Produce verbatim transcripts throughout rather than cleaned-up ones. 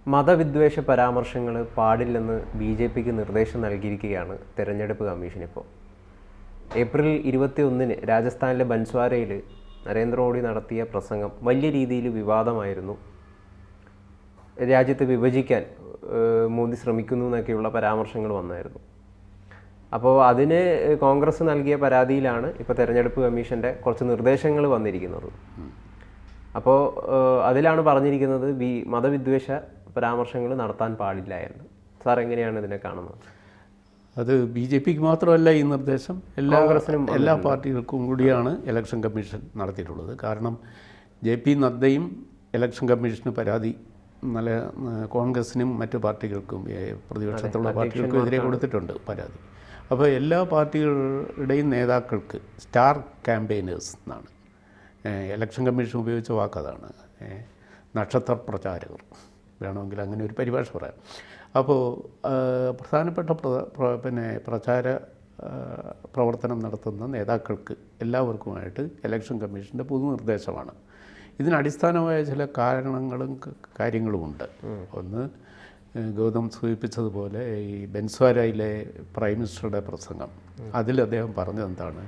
മതവിദ്വേഷ പരാമർശങ്ങൾ പാടില്ലെന്ന് B J പിക്ക് നിർദ്ദേശം നൽകിയിരിക്കുകയാണ് തെരഞ്ഞെടുപ്പ് കമ്മീഷൻ. ഇപ്പോൾ ഏപ്രിൽ ഇരുപത്തി ഒന്നിന് രാജസ്ഥാനിലെ ബൻസ്വാരയിൽ നരേന്ദ്രമോദി നടത്തിയ പ്രസംഗം വലിയ രീതിയിൽ വിവാദമായിരുന്നു. രാജ്യത്തെ വിഭജിക്കാൻ മോദി ശ്രമിക്കുന്നു എന്നൊക്കെയുള്ള പരാമർശങ്ങൾ വന്നായിരുന്നു. അപ്പോൾ അതിന് കോൺഗ്രസ് നൽകിയ പരാതിയിലാണ് ഇപ്പോൾ തെരഞ്ഞെടുപ്പ് കമ്മീഷൻ്റെ കുറച്ച് നിർദ്ദേശങ്ങൾ വന്നിരിക്കുന്നത്. അപ്പോൾ അതിലാണ് പറഞ്ഞിരിക്കുന്നത് ബി മതവിദ്വേഷ പരാമർശങ്ങൾ നടത്താൻ പാടില്ല എന്ന്. സാർ എങ്ങനെയാണ് ഇതിനെ കാണുന്നത്? അത് ബി ജെ പിക്ക് മാത്രമല്ല ഈ നിർദ്ദേശം, എല്ലാ കോൺഗ്രസിനും എല്ലാ പാർട്ടികൾക്കും കൂടിയാണ് ഇലക്ഷൻ കമ്മീഷൻ നടത്തിയിട്ടുള്ളത്. കാരണം ജെ പി നദ്ദയും ഇലക്ഷൻ കമ്മീഷന് പരാതി നല്ല കോൺഗ്രസിനും മറ്റു പാർട്ടികൾക്കും പ്രതിപക്ഷത്തുള്ള പാർട്ടികൾക്കും എതിരെ കൊടുത്തിട്ടുണ്ട് പരാതി. അപ്പോൾ എല്ലാ പാർട്ടികളുടെയും നേതാക്കൾക്ക് സ്റ്റാർ ക്യാമ്പയിനേഴ്സ് എന്നാണ് ഇലക്ഷൻ കമ്മീഷൻ ഉപയോഗിച്ച വാക്കതാണ്, നക്ഷത്ര പ്രചാരകർ വേണമെങ്കിൽ അങ്ങനെ ഒരു പരിഭാഷ പറയാം. അപ്പോൾ പ്രധാനപ്പെട്ട പിന്നെ പ്രചാര പ്രവർത്തനം നടത്തുന്ന നേതാക്കൾക്ക് എല്ലാവർക്കുമായിട്ട് ഇലക്ഷൻ കമ്മീഷൻ്റെ പൊതുനിർദ്ദേശമാണ്. ഇതിനടിസ്ഥാനമായ ചില കാരണങ്ങളും കാര്യങ്ങളുമുണ്ട്. ഒന്ന്, ഗൗതം സൂചിപ്പിച്ചതുപോലെ ഈ ബൻസ്വാരയിലെ പ്രൈം മിനിസ്റ്ററുടെ പ്രസംഗം, അതിൽ അദ്ദേഹം പറഞ്ഞതെന്താണ്,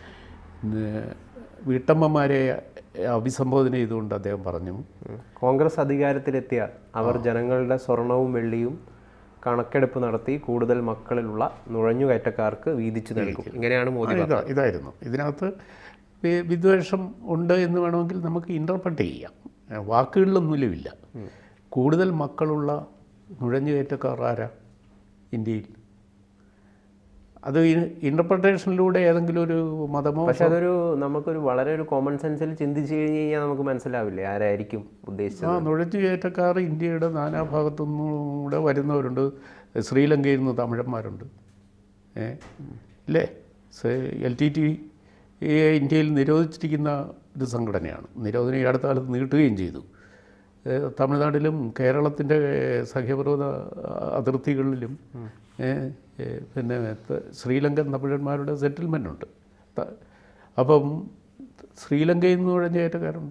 വീട്ടമ്മമാരെ അഭിസംബോധന ചെയ്തുകൊണ്ട് അദ്ദേഹം പറഞ്ഞു, കോൺഗ്രസ് അധികാരത്തിലെത്തിയാൽ അവർ ജനങ്ങളുടെ സ്വർണവും വെള്ളിയും കണക്കെടുപ്പ് നടത്തി കൂടുതൽ മക്കളിലുള്ള നുഴഞ്ഞുകയറ്റക്കാർക്ക് വീതിച്ചു നൽകും. ഇങ്ങനെയാണ് മോദി. ഇതായിരുന്നു ഇതിനകത്ത് വിദ്വേഷം ഉണ്ട് എന്ന് വേണമെങ്കിൽ നമുക്ക് ഇൻ്റർപ്രറ്റ് ചെയ്യാം. വാക്കുകളിലൊന്നുമില്ല. കൂടുതൽ മക്കളുള്ള നുഴഞ്ഞുകയറ്റക്കാർ ആരാ ഇന്ത്യയിൽ? അത് ഇൻ്റർപ്രിട്ടേഷനിലൂടെ ഏതെങ്കിലും ഒരു മതമോ? പക്ഷെ അതൊരു നമുക്കൊരു വളരെ ഒരു കോമൺ സെൻസിൽ ചിന്തിച്ച് കഴിഞ്ഞ് കഴിഞ്ഞാൽ നമുക്ക് മനസ്സിലാവില്ലേ ആരായിരിക്കും ഉദ്ദേശിച്ചത്. ആ നുഴഞ്ഞുകയറ്റക്കാർ ഇന്ത്യയുടെ നാനാഭാഗത്തു നിന്നൂടെ വരുന്നവരുണ്ട്. ശ്രീലങ്കയിൽ നിന്ന് തമിഴന്മാരുണ്ട്, ഏ ഇല്ലേ? എൽ ടി ടി ഇന്ത്യയിൽ നിരോധിച്ചിരിക്കുന്ന ഒരു സംഘടനയാണ്. നിരോധനം ഈ അടുത്ത കാലത്ത് നീട്ടുകയും ചെയ്തു. തമിഴ്നാട്ടിലും കേരളത്തിൻ്റെ സഖ്യപർവ്വത അതിർത്തികളിലും പിന്നെ ശ്രീലങ്കൻ തമിഴന്മാരുടെ സെറ്റിൽമെൻ്റ് ഉണ്ട്. അപ്പം ശ്രീലങ്കയിൽ നിന്ന് നുഴഞ്ഞുകയറ്റക്കാരുണ്ട്.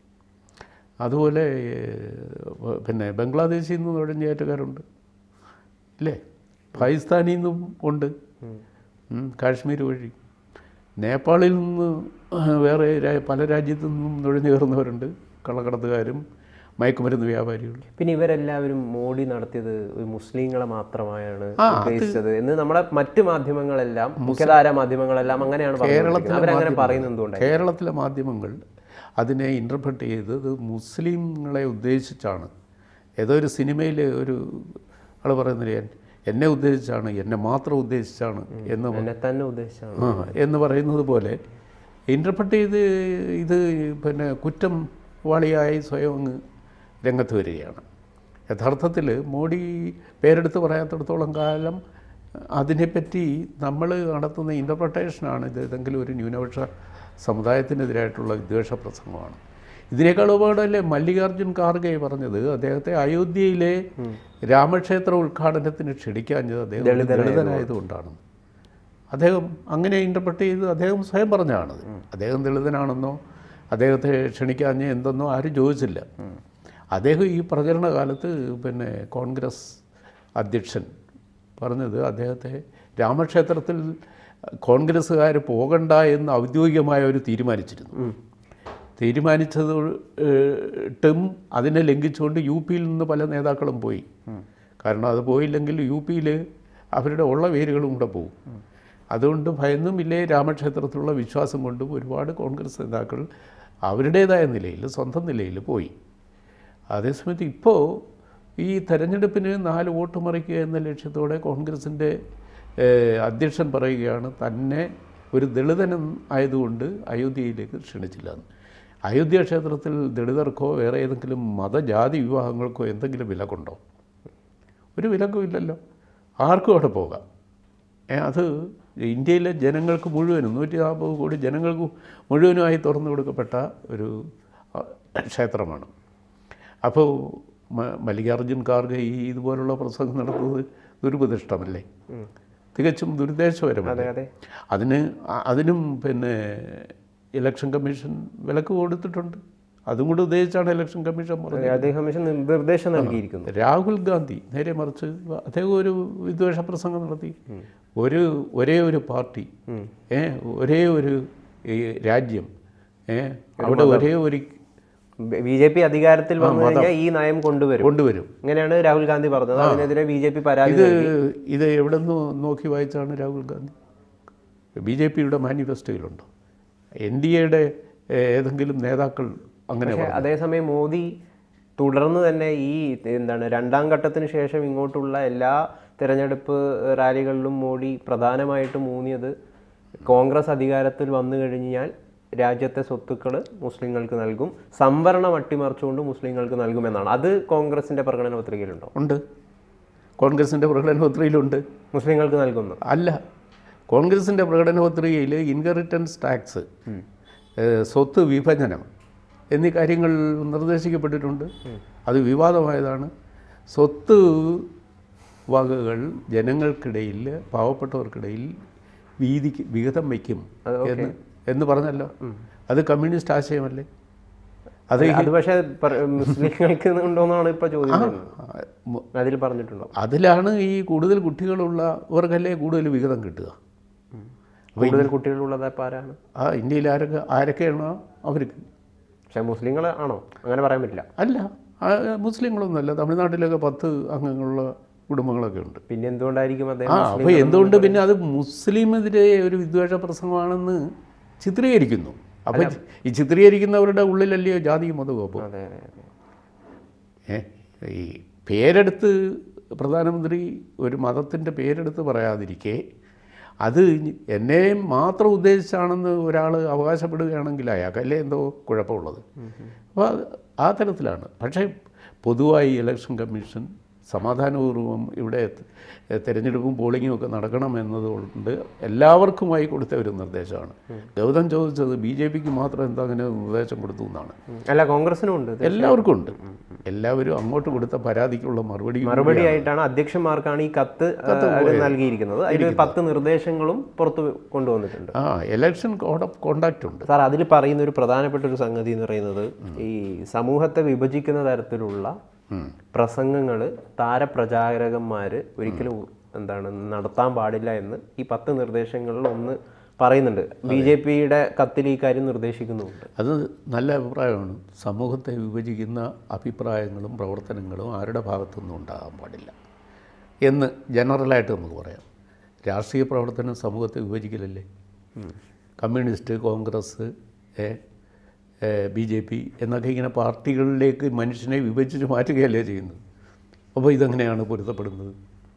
അതുപോലെ പിന്നെ ബംഗ്ലാദേശിൽ നിന്ന് നുഴഞ്ഞുകയറ്റക്കാരുണ്ട്, ഇല്ലേ? പാകിസ്ഥാനിൽ നിന്നും ഉണ്ട്, കാശ്മീർ വഴി. നേപ്പാളിൽ നിന്ന് വേറെ പല രാജ്യത്തു നിന്നും നുഴഞ്ഞു കയറുന്നവരുണ്ട്, കള്ളക്കടത്തുകാരും മയക്കുമരുന്ന് വ്യാപാരികൾ. പിന്നെ ഇവരെല്ലാവരും മോഡി നടത്തിയത് മുസ്ലിങ്ങളെ മാത്രമായാണ് ഉദ്ദേശിച്ചത് എന്ന് നമ്മുടെ മറ്റ് മാധ്യമങ്ങളെല്ലാം, മുഖ്യധാര മാധ്യമങ്ങളെല്ലാം അങ്ങനെയാണ് പറയുന്നത്. കേരളത്തിലെ മാധ്യമങ്ങൾ അതിനെ ഇൻ്റർപ്രറ്റ് ചെയ്തത് മുസ്ലിങ്ങളെ ഉദ്ദേശിച്ചാണ്. ഏതോ ഒരു സിനിമയിൽ ഒരു ആൾ പറയുന്നില്ല, എന്നെ ഉദ്ദേശിച്ചാണ്, എന്നെ മാത്രം ഉദ്ദേശിച്ചാണ് എന്ന് എന്നെ തന്നെ ഉദ്ദേശിച്ചാണ് എന്ന് പറയുന്നത് പോലെ ഇൻ്റർപ്രറ്റ് ചെയ്ത് ഇത് പിന്നെ കുറ്റം വാളിയായി സ്വയം അങ്ങ് രംഗത്ത് വരികയാണ്. യഥാർത്ഥത്തിൽ മോഡി പേരെടുത്ത് പറയാത്തിടത്തോളം കാലം അതിനെപ്പറ്റി നമ്മൾ നടത്തുന്ന ഇൻ്റർപ്രിട്ടേഷനാണ് ഇത് ഏതെങ്കിലും ഒരു ന്യൂനപക്ഷ സമുദായത്തിനെതിരായിട്ടുള്ള വിദ്വേഷ പ്രസംഗമാണ്. ഇതിനേക്കാൾ ഉപകടമല്ലേ മല്ലികാർജുൻ ഖാർഗെ പറഞ്ഞത്, അദ്ദേഹത്തെ അയോധ്യയിലെ രാമക്ഷേത്ര ഉദ്ഘാടനത്തിന് ക്ഷണിക്കാഞ്ഞത് അദ്ദേഹം ദളിതനായതുകൊണ്ടാണ്. അദ്ദേഹം അങ്ങനെ ഇൻ്റർപ്രറ്റ് ചെയ്ത് അദ്ദേഹം സ്വയം പറഞ്ഞാണ്. അദ്ദേഹം ദളിതനാണെന്നോ അദ്ദേഹത്തെ ക്ഷണിക്കാഞ്ഞ് എന്തെന്നോ ആരും ചോദിച്ചില്ല. അദ്ദേഹം ഈ പ്രചരണ കാലത്ത് പിന്നെ കോൺഗ്രസ് അധ്യക്ഷൻ പറഞ്ഞത് അദ്ദേഹത്തെ രാമക്ഷേത്രത്തിൽ കോൺഗ്രസ്സുകാർ പോകണ്ട എന്ന് ഔദ്യോഗികമായ ഒരു തീരുമാനിച്ചിരുന്നു. തീരുമാനിച്ചതും അതിനെ ലംഘിച്ചുകൊണ്ട് യു പിയിൽ നിന്ന് പല നേതാക്കളും പോയി. കാരണം അത് പോയില്ലെങ്കിൽ യു പിയിൽ അവരുടെ ഉള്ള വേരുകളും കൂടെ പോകും. അതുകൊണ്ട് ഭയന്നുമില്ലേ രാമക്ഷേത്രത്തിലുള്ള വിശ്വാസം കൊണ്ടും ഒരുപാട് കോൺഗ്രസ് നേതാക്കൾ അവരുടേതായ നിലയിൽ സ്വന്തം നിലയിൽ പോയി. അതേസമയത്ത് ഇപ്പോൾ ഈ തെരഞ്ഞെടുപ്പിന് നാല് വോട്ട് മറിക്കുക എന്ന ലക്ഷ്യത്തോടെ കോൺഗ്രസിൻ്റെ അധ്യക്ഷൻ പറയുകയാണ് തന്നെ ഒരു ദളിതൻ ആയതുകൊണ്ട് അയോധ്യയിലേക്ക് ക്ഷണിച്ചില്ല എന്ന്. അയോധ്യ ക്ഷേത്രത്തിൽ ദളിതർക്കോ വേറെ ഏതെങ്കിലും മതജാതി വിവാഹങ്ങൾക്കോ എന്തെങ്കിലും വിലക്കുണ്ടോ? ഒരു വിലക്കും ഇല്ലല്ലോ, ആർക്കും അവിടെ പോകാം. അത് ഇന്ത്യയിലെ ജനങ്ങൾക്ക് മുഴുവനും നൂറ്റി നാൽപ്പത് കോടി ജനങ്ങൾക്ക് മുഴുവനുമായി തുറന്നു കൊടുക്കപ്പെട്ട ഒരു ക്ഷേത്രമാണ്. അപ്പോൾ മല്ലികാർജുൻ ഖാർഗെ ഈ ഇതുപോലുള്ള പ്രസംഗം നടത്തുന്നത് ദുരുപദിഷ്ടമല്ലേ, തികച്ചും ദുരുദ്ദേശപരമല്ലേ? അതിന് അതിനും പിന്നെ ഇലക്ഷൻ കമ്മീഷൻ വിലക്ക് കൊടുത്തിട്ടുണ്ട്. അതും കൂടി ഉദ്ദേശിച്ചാണ് ഇലക്ഷൻ കമ്മീഷൻ പറഞ്ഞത്. കമ്മീഷൻ നിർദ്ദേശം നൽകിയിരിക്കുന്നു. രാഹുൽ ഗാന്ധി നേരെ മറിച്ച് അദ്ദേഹം ഒരു വിദ്വേഷ പ്രസംഗം നടത്തി. ഒരു ഒരേ ഒരു പാർട്ടി, ഏ ഒരേ ഒരു രാജ്യം, ഏ അവിടെ ഒരേ ഒരു ബി ജെ പി അധികാരത്തിൽ വന്നു കഴിഞ്ഞാൽ ഈ നയം കൊണ്ടുവരും കൊണ്ടുവരും ഇങ്ങനെയാണ് രാഹുൽ ഗാന്ധി പറഞ്ഞത്. അതിനെതിരെ ബി ജെ പി പരാതി. ഇത് ഇത് എവിടെ നിന്ന് നോക്കി വായിച്ചാണ് രാഹുൽ ഗാന്ധി? ബി ജെ പിയുടെ മാനിഫെസ്റ്റോയിലുണ്ടോ? എൻ ഡി എയുടെ ഏതെങ്കിലും നേതാക്കൾ അങ്ങനെ? അതേസമയം മോദി തുടർന്ന് തന്നെ ഈ എന്താണ് രണ്ടാം ഘട്ടത്തിന് ശേഷം ഇങ്ങോട്ടുള്ള എല്ലാ തിരഞ്ഞെടുപ്പ് റാലികളിലും മോദി പ്രധാനമായിട്ടും ഊന്നിയത് കോൺഗ്രസ് അധികാരത്തിൽ വന്നു കഴിഞ്ഞാൽ രാജ്യത്തെ സ്വത്തുക്കൾ മുസ്ലിങ്ങൾക്ക് നൽകും, സംവരണം അട്ടിമറിച്ചുകൊണ്ട് മുസ്ലിങ്ങൾക്ക് നൽകുമെന്നാണ്. അത് കോൺഗ്രസിന്റെ പ്രകടന പത്രികയിലുണ്ടോ? ഉണ്ട്, കോൺഗ്രസിന്റെ പ്രകടന പത്രികയിലുണ്ട്. മുസ്ലിങ്ങൾക്ക് നൽകുന്നു അല്ല, കോൺഗ്രസിന്റെ പ്രകടന പത്രികയിൽ ഇൻഹെറിറ്റൻസ് ടാക്സ്, സ്വത്ത് വിഭജനം എന്നീ കാര്യങ്ങൾ നിർദ്ദേശിക്കപ്പെട്ടിട്ടുണ്ട്. അത് വിവാദമായതാണ്. സ്വത്ത് വകകൾ ജനങ്ങൾക്കിടയിൽ, പാവപ്പെട്ടവർക്കിടയിൽ വീതിക്ക് വിഹിതം വയ്ക്കും എന്ന് എന്ന് പറഞ്ഞല്ലോ. അത് കമ്മ്യൂണിസ്റ്റ് ആശയമല്ലേ? അത് അത് പക്ഷേ മുസ്ലിങ്ങൾക്ക് ഉണ്ടോന്നാണ് ഇപ്പോൾ ചോദിക്കുന്നത്. അതിൽ പറഞ്ഞിട്ടുണ്ടോ? അതിലാണ് ഈ കൂടുതൽ കുട്ടികളുള്ളവർക്കല്ലേ കൂടുതൽ വിഹിതം കിട്ടുക. കൂടുതൽ കുട്ടികളുള്ളത് ഇപ്പോൾ ആരാണ്? ആ ഇന്ത്യയിൽ ആരൊക്കെ ആരൊക്കെയാണോ അവർക്ക്. പക്ഷേ മുസ്ലിങ്ങൾ ആണോ? അങ്ങനെ പറയാൻ പറ്റില്ല. അല്ല, മുസ്ലിങ്ങളൊന്നുമല്ല. തമിഴ്നാട്ടിലൊക്കെ പത്ത് അംഗങ്ങളുള്ള കുടുംബങ്ങളൊക്കെ ഉണ്ട്. പിന്നെ എന്തുകൊണ്ടായിരിക്കും അദ്ദേഹം? ആ അപ്പോൾ എന്തുകൊണ്ട് പിന്നെ അത് മുസ്ലിമെതിരെ ഒരു വിദ്വേഷ പ്രസംഗമാണെന്ന് ചിത്രീകരിക്കുന്നു. അപ്പം ഈ ചിത്രീകരിക്കുന്നവരുടെ ഉള്ളിലല്ലയോ ജാതിയും മതവും. അപ്പോൾ ഏ ഈ പേരെടുത്ത് പ്രധാനമന്ത്രി ഒരു മതത്തിൻ്റെ പേരെടുത്ത് പറയാതിരിക്കെ അത് എന്നെ മാത്രം ഉദ്ദേശിച്ചാണെന്ന് ഒരാൾ അവകാശപ്പെടുകയാണെങ്കിൽ അയാൾക്കല്ലേ എന്തോ കുഴപ്പമുള്ളത്. അപ്പോൾ ആ തരത്തിലാണ്. പക്ഷേ പൊതുവായി ഇലക്ഷൻ കമ്മീഷൻ സമാധാനപൂർവ്വം ഇവിടെ തിരഞ്ഞെടുപ്പും പോളിങ്ങും ഒക്കെ നടക്കണം എന്നതുകൊണ്ട് എല്ലാവർക്കുമായി കൊടുത്ത ഒരു നിർദ്ദേശമാണ്. ഗൗതം ചോദിച്ചത് ബി ജെ പിക്ക് മാത്രം എന്താ അങ്ങനെ നിർദ്ദേശം കൊടുത്തു എന്നാണ്. അല്ല, കോൺഗ്രസിനും ഉണ്ട്, എല്ലാവർക്കും ഉണ്ട്. എല്ലാവരും അങ്ങോട്ട് കൊടുത്ത പരാതിക്കുള്ള മറുപടി മറുപടി ആയിട്ടാണ് അധ്യക്ഷന്മാർക്കാണ് ഈ കത്ത് നൽകിയിരിക്കുന്നത്. അതിൽ പത്ത് നിർദ്ദേശങ്ങളും പുറത്ത് കൊണ്ടുവന്നിട്ടുണ്ട്. ആ ഇലക്ഷൻ കോഡ് ഓഫ് കോണ്ടാക്ട് ഉണ്ട് സാർ. അതിൽ പറയുന്ന ഒരു പ്രധാനപ്പെട്ട ഒരു സംഗതി എന്ന് പറയുന്നത് ഈ സമൂഹത്തെ വിഭജിക്കുന്ന തരത്തിലുള്ള പ്രസംഗങ്ങൾ താരപ്രചാരകന്മാർ ഒരിക്കലും എന്താണ് നടത്താൻ പാടില്ല എന്ന് ഈ പത്ത് നിർദ്ദേശങ്ങളിൽ ഒന്ന് പറയുന്നുണ്ട്. ബി ജെ പിയുടെ കത്തിൽ ഈ കാര്യം നിർദ്ദേശിക്കുന്നുമുണ്ട്. അത് നല്ല അഭിപ്രായമാണ്. സമൂഹത്തെ വിഭജിക്കുന്ന അഭിപ്രായങ്ങളും പ്രവർത്തനങ്ങളും ആരുടെ ഭാഗത്തുനിന്നും ഉണ്ടാകാൻ പാടില്ല എന്ന് ജനറലായിട്ട് നമുക്ക് പറയാം. രാഷ്ട്രീയ പ്രവർത്തനം സമൂഹത്തെ വിഭജിക്കലല്ലേ? Communist, Congress, B J P എന്നൊക്കെ ഇങ്ങനെ പാർട്ടികളിലേക്ക് മനുഷ്യനെ വിഭജിച്ച് മാറ്റുകയല്ലേ ചെയ്യുന്നത്. അപ്പോൾ ഇതെങ്ങനെയാണ് പൊരുത്തപ്പെടുന്നത്?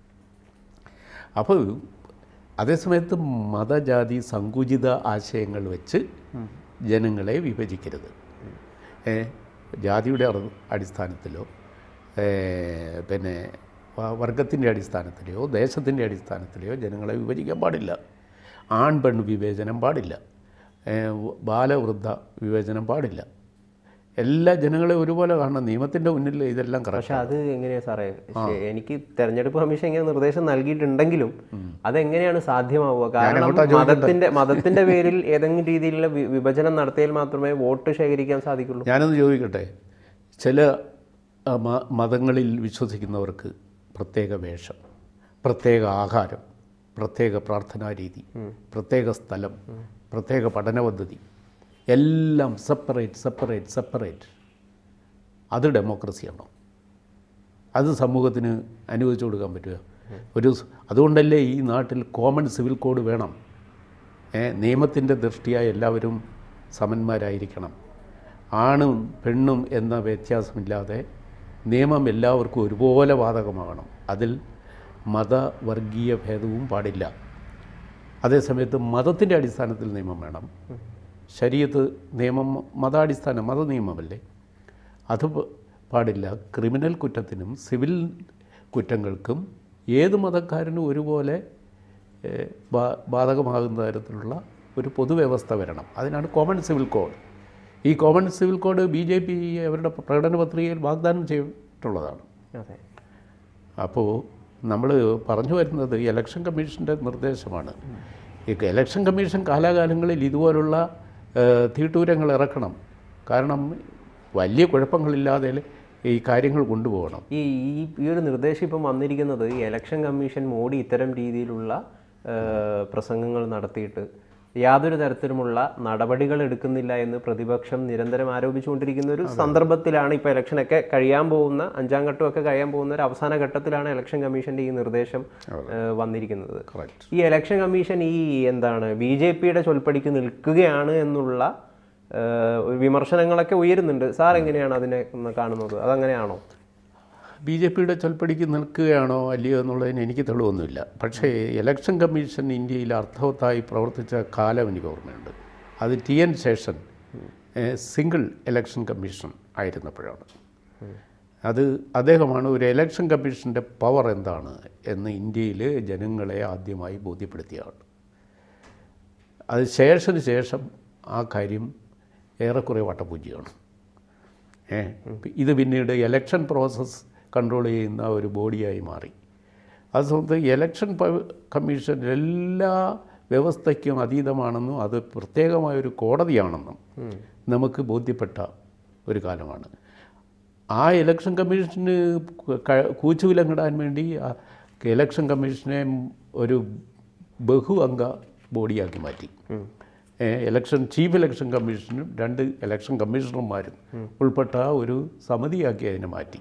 അപ്പോൾ അതേസമയത്ത് മതജാതി സങ്കുചിത ആശയങ്ങൾ വെച്ച് ജനങ്ങളെ വിഭജിക്കരുത്. ജാതിയുടെ അടിസ്ഥാനത്തിലോ പിന്നെ വർഗത്തിൻ്റെ അടിസ്ഥാനത്തിലെയോ ദേശത്തിൻ്റെ അടിസ്ഥാനത്തിലെയോ ജനങ്ങളെ വിഭജിക്കാൻ പാടില്ല. ആൺ പെൺ വിവേചനം പാടില്ല. ബാലവൃദ്ധ വിവേചനം പാടില്ല. എല്ലാ ജനങ്ങളെയും ഒരുപോലെ കാണണം. നിയമത്തിൻ്റെ മുന്നിൽ ഇതെല്ലാം കറക്റ്റ്. പക്ഷേ അത് എങ്ങനെയാണ് സാറേ? എനിക്ക് തെരഞ്ഞെടുപ്പ് കമ്മീഷൻ ഇങ്ങനെ നിർദ്ദേശം നൽകിയിട്ടുണ്ടെങ്കിലും അതെങ്ങനെയാണ് സാധ്യമാവുക? കാരണം മതത്തിൻ്റെ മതത്തിൻ്റെ പേരിൽ ഏതെങ്കിലും രീതിയിലുള്ള വിഭജനം നടത്തിയാൽ മാത്രമേ വോട്ട് ശേഖരിക്കാൻ സാധിക്കുള്ളൂ. ഞാനൊന്ന് ചോദിക്കട്ടെ, ചില മതങ്ങളിൽ വിശ്വസിക്കുന്നവർക്ക് പ്രത്യേക വേഷം, പ്രത്യേക ആഹാരം, പ്രത്യേക പ്രാർത്ഥനാ രീതി, പ്രത്യേക സ്ഥലം, പ്രത്യേക പഠന പദ്ധതി, എല്ലാം സെപ്പറേറ്റ് സെപ്പറേറ്റ് സെപ്പറേറ്റ്. അത് ഡെമോക്രസിയാണോ? അത് സമൂഹത്തിന് അനുവദിച്ചു കൊടുക്കാൻ പറ്റുക? ഒരു അതുകൊണ്ടല്ലേ ഈ നാട്ടിൽ കോമൺ സിവിൽ കോഡ് വേണം. നിയമത്തിൻ്റെ ദൃഷ്ടിയായി എല്ലാവരും സമന്മാരായിരിക്കണം. ആണും പെണ്ണും എന്ന വ്യത്യാസമില്ലാതെ നിയമം എല്ലാവർക്കും ഒരുപോലെ ബാധകമാകണം. അതിൽ മതവർഗീയ ഭേദവും പാടില്ല. അതേസമയത്ത് മതത്തിൻ്റെ അടിസ്ഥാനത്തിൽ നിയമം വേണം. ശരീഅത്ത് നിയമം മതാടിസ്ഥാനം, മത നിയമമല്ലേ? അത് പാടില്ല. ക്രിമിനൽ കുറ്റത്തിനും സിവിൽ കുറ്റങ്ങൾക്കും ഏത് മതക്കാരനും ഒരുപോലെ ബാധകമാകുന്ന തരത്തിലുള്ള ഒരു പൊതുവ്യവസ്ഥ വരണം. അതിനാണ് കോമൺ സിവിൽ കോഡ്. ഈ common civil code B J P അവരുടെ പ്രകടന പത്രികയിൽ വാഗ്ദാനം ചെയ്തിട്ടുള്ളതാണ്. അപ്പോൾ നമ്മൾ പറഞ്ഞു വരുന്നത് ഇലക്ഷൻ കമ്മീഷൻ്റെ നിർദ്ദേശമാണ്. ഈ ഇലക്ഷൻ കമ്മീഷൻ കാലാകാലങ്ങളിൽ ഇതുപോലുള്ള തീട്ടൂരങ്ങൾ ഇറക്കണം. കാരണം വലിയ കുഴപ്പങ്ങളില്ലാതെ ഈ കാര്യങ്ങൾ കൊണ്ടുപോകണം. ഈ ഈ ഈ ഒരു നിർദ്ദേശം ഇപ്പം വന്നിരിക്കുന്നത് ഈ ഇലക്ഷൻ കമ്മീഷൻ മോഡി ഇത്തരം രീതിയിലുള്ള പ്രസംഗങ്ങൾ നടത്തിയിട്ട് യാതൊരു തരത്തിലുമുള്ള നടപടികൾ എടുക്കുന്നില്ല എന്ന് പ്രതിപക്ഷം നിരന്തരം ആരോപിച്ചുകൊണ്ടിരിക്കുന്ന ഒരു സന്ദർഭത്തിലാണ് ഇപ്പോൾ ഇലക്ഷനൊക്കെ കഴിയാൻ പോകുന്ന അഞ്ചാം ഘട്ടമൊക്കെ കഴിയാൻ പോകുന്ന ഒരു അവസാന ഘട്ടത്തിലാണ് ഇലക്ഷൻ കമ്മീഷൻ്റെ ഈ നിർദ്ദേശം വന്നിരിക്കുന്നത്. ഈ ഇലക്ഷൻ കമ്മീഷൻ ഈ എന്താണ് ബി ജെ പിയുടെ ചൊൽപ്പടിക്ക് നിൽക്കുകയാണ് എന്നുള്ള വിമർശനങ്ങളൊക്കെ ഉയരുന്നുണ്ട്. സാർ എങ്ങനെയാണ് അതിനെ കാണുന്നത്? അതങ്ങനെയാണോ? ബി ജെ പിയുടെ ചൊൽപ്പടിക്ക് നിൽക്കുകയാണോ അല്ലയോ എന്നുള്ളതിന് എനിക്ക് തെളിവൊന്നുമില്ല. പക്ഷേ ഇലക്ഷൻ കമ്മീഷൻ ഇന്ത്യയിൽ അർത്ഥവത്തായി പ്രവർത്തിച്ച കാലം എനിക്ക് ഓർമ്മയുണ്ട്. അത് T N Seshan single election commission ആയിരുന്നപ്പോഴാണ്. അത് അദ്ദേഹമാണ് ഒരു ഇലക്ഷൻ കമ്മീഷൻ്റെ പവർ എന്താണ് എന്ന് ഇന്ത്യയിൽ ജനങ്ങളെ ആദ്യമായി ബോധ്യപ്പെടുത്തിയ ആൾ. അത് ശേഷന് ശേഷം ആ കാര്യം ഏറെക്കുറെ വട്ടപൂജ്യമാണ്. ഏ ഇത് പിന്നീട് ഇലക്ഷൻ പ്രോസസ്സ് കൺട്രോൾ ചെയ്യുന്ന ഒരു ബോഡിയായി മാറി. അതുകൊണ്ട് ഇലക്ഷൻ കമ്മീഷൻ എല്ലാ വ്യവസ്ഥയ്ക്കും അതീതമാണെന്നും അത് പ്രത്യേകമായൊരു കോടതിയാണെന്നും നമുക്ക് ബോധ്യപ്പെട്ട ഒരു കാലമാണ്. ആ ഇലക്ഷൻ കമ്മീഷന് കൂച്ചുവിലങ്ങിടാൻ വേണ്ടി ഇലക്ഷൻ കമ്മീഷനെ ഒരു ബഹു അംഗ ബോഡിയാക്കി മാറ്റി. ഇലക്ഷൻ ചീഫ് ഇലക്ഷൻ കമ്മീഷനും രണ്ട് ഇലക്ഷൻ കമ്മീഷണർമാരും ഉൾപ്പെട്ട ഒരു സമിതിയാക്കി അതിനെ മാറ്റി.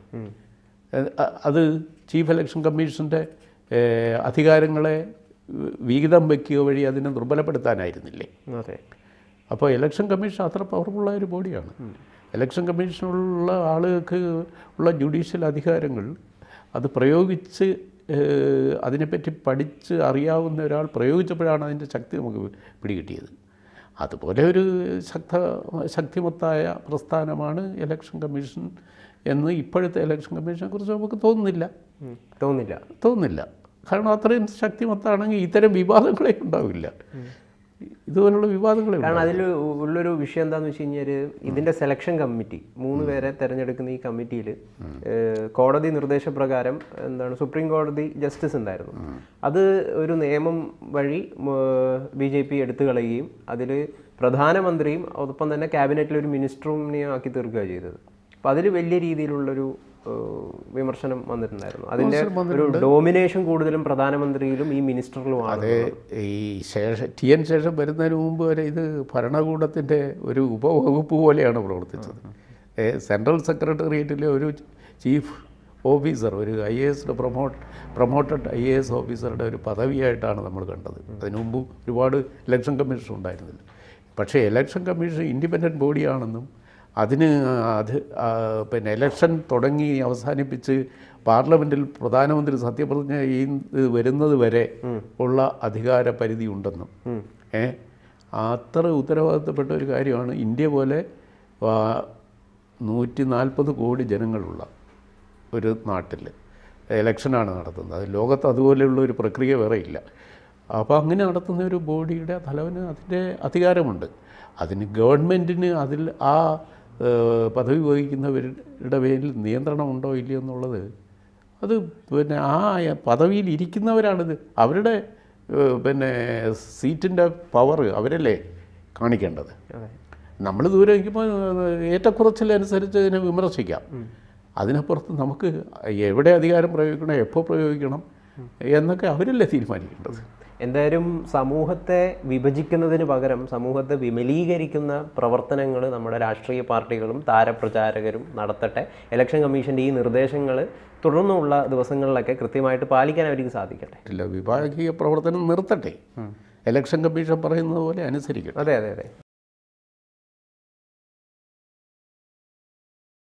അത് ചീഫ് ഇലക്ഷൻ കമ്മീഷൻ്റെ അധികാരങ്ങളെ വിഹിതം വയ്ക്കുക വഴി അതിനെ ദുർബലപ്പെടുത്താനായിരുന്നില്ലേ? അപ്പോൾ ഇലക്ഷൻ കമ്മീഷൻ അത്ര പവർഫുള്ളായ ഒരു ബോഡിയാണ്. ഇലക്ഷൻ കമ്മീഷനുള്ള ആളുകൾക്ക് ഉള്ള ജുഡീഷ്യൽ അധികാരങ്ങൾ അത് പ്രയോഗിച്ച് അതിനെപ്പറ്റി പഠിച്ച് അറിയാവുന്ന ഒരാൾ പ്രയോഗിച്ചപ്പോഴാണ് അതിൻ്റെ ശക്തി നമുക്ക് പിടികിട്ടിയത്. അതുപോലെ ഒരു ശക്ത ശക്തിമത്തായ പ്രസ്ഥാനമാണ് ഇലക്ഷൻ കമ്മീഷൻ എന്ന് ഇപ്പോഴത്തെ ഇലക്ഷൻ കമ്മീഷനെ കുറിച്ച് നമുക്ക് തോന്നുന്നില്ല തോന്നില്ല തോന്നുന്നില്ല കാരണം അത്രയും ശക്തിമത്താണെങ്കിൽ ഇത്തരം വിവാദങ്ങളെ ഉണ്ടാവില്ല. ഇതുപോലുള്ള വിവാദങ്ങളെ കാരണം അതിൽ ഉള്ളൊരു വിഷയം എന്താണെന്ന് വെച്ച് കഴിഞ്ഞാൽ ഇതിൻ്റെ സെലക്ഷൻ കമ്മിറ്റി മൂന്ന് പേരെ തിരഞ്ഞെടുക്കുന്ന ഈ കമ്മിറ്റിയിൽ കോടതി നിർദ്ദേശപ്രകാരം എന്താണ് സുപ്രീം കോടതി ജസ്റ്റിസ് ഉണ്ടായിരുന്നു. അത് ഒരു നിയമം വഴി ബി ജെ പി എടുത്തു കളയുകയും അതിൽ പ്രധാനമന്ത്രിയും ഒപ്പം തന്നെ ക്യാബിനറ്റിലൊരു മിനിസ്റ്ററിനെയും ആക്കി തീർക്കുകയാണ് ചെയ്തത്. അപ്പോൾ അതിൽ വലിയ രീതിയിലുള്ളൊരു വിമർശനം വന്നിട്ടുണ്ടായിരുന്നു. അതിൻ്റെ ഒരു ഡോമിനേഷൻ കൂടുതലും പ്രധാനമന്ത്രിയിലും ഈ മിനിസ്റ്ററിലുമാണ്. അതെ, ഈ ശേഷം ടി എൻ ശേഷം വരുന്നതിന് മുമ്പ് വരെ ഇത് ഭരണകൂടത്തിൻ്റെ ഒരു ഉപവകുപ്പ് പോലെയാണ് പ്രവർത്തിച്ചത്. സെൻട്രൽ സെക്രട്ടേറിയറ്റിലെ ഒരു ചീഫ് ഓഫീസർ, ഒരു I A S promote promoted I A S ഓഫീസറുടെ ഒരു പദവിയായിട്ടാണ് നമ്മൾ കണ്ടത്. അതിനു മുമ്പ് ഒരുപാട് ഇലക്ഷൻ കമ്മീഷൻ ഉണ്ടായിരുന്നില്ല. പക്ഷേ ഇലക്ഷൻ കമ്മീഷൻ ഇൻഡിപെൻഡൻറ്റ് ബോഡിയാണെന്നും അതിന് അത് പിന്നെ ഇലക്ഷൻ തുടങ്ങി അവസാനിപ്പിച്ച് പാർലമെൻറ്റിൽ പ്രധാനമന്ത്രി സത്യപ്രതിജ്ഞ ചെയ്ത് വരുന്നത് വരെ ഉള്ള അധികാര പരിധി ഉണ്ടെന്നും ഏ അത്ര ഉത്തരവാദിത്തപ്പെട്ട ഒരു കാര്യമാണ്. ഇന്ത്യ പോലെ നൂറ്റി നാൽപ്പത് കോടി ജനങ്ങളുള്ള ഒരു നാട്ടിൽ ഇലക്ഷനാണ് നടത്തുന്നത്. അത് ലോകത്ത് അതുപോലെയുള്ള ഒരു പ്രക്രിയ വേറെ ഇല്ല. അപ്പോൾ അങ്ങനെ നടത്തുന്ന ഒരു ബോഡിയുടെ തലവന് അതിൻ്റെ അധികാരമുണ്ട്. അതിന് ഗവൺമെൻറ്റിന് അതിൽ ആ പദവി വഹിക്കുന്നവരുടെ പേരിൽ നിയന്ത്രണമുണ്ടോ ഇല്ലയോ എന്നുള്ളത് അത് പിന്നെ ആ പദവിയിൽ ഇരിക്കുന്നവരാണിത്. അവരുടെ പിന്നെ സീറ്റിൻ്റെ പവർ അവരല്ലേ കാണിക്കേണ്ടത്. നമ്മൾ ദൂരെ നിൽക്കുമ്പോൾ ഏറ്റക്കുറച്ചിലനുസരിച്ച് ഇതിനെ വിമർശിക്കാം. അതിനപ്പുറത്ത് നമുക്ക് എവിടെ അധികാരം പ്രയോഗിക്കണം, എപ്പോൾ പ്രയോഗിക്കണം എന്നൊക്കെ അവരല്ലേ തീരുമാനിക്കേണ്ടത്. എന്തായാലും സമൂഹത്തെ വിഭജിക്കുന്നതിന് പകരം സമൂഹത്തെ വിമലീകരിക്കുന്ന പ്രവർത്തനങ്ങൾ നമ്മുടെ രാഷ്ട്രീയ പാർട്ടികളും താരപ്രചാരകരും നടത്തട്ടെ. ഇലക്ഷൻ കമ്മീഷൻ്റെ ഈ നിർദ്ദേശങ്ങൾ തുടർന്നുള്ള ദിവസങ്ങളിലൊക്കെ കൃത്യമായിട്ട് പാലിക്കാൻ അവർക്ക് സാധിക്കട്ടെ. ഇല്ല, വിഭാഗീയ പ്രവർത്തനം നിർത്തട്ടെ. ഇലക്ഷൻ കമ്മീഷൻ പറയുന്നത് പോലെ അനുസരിക്കട്ടെ. അതെ അതെ അതെ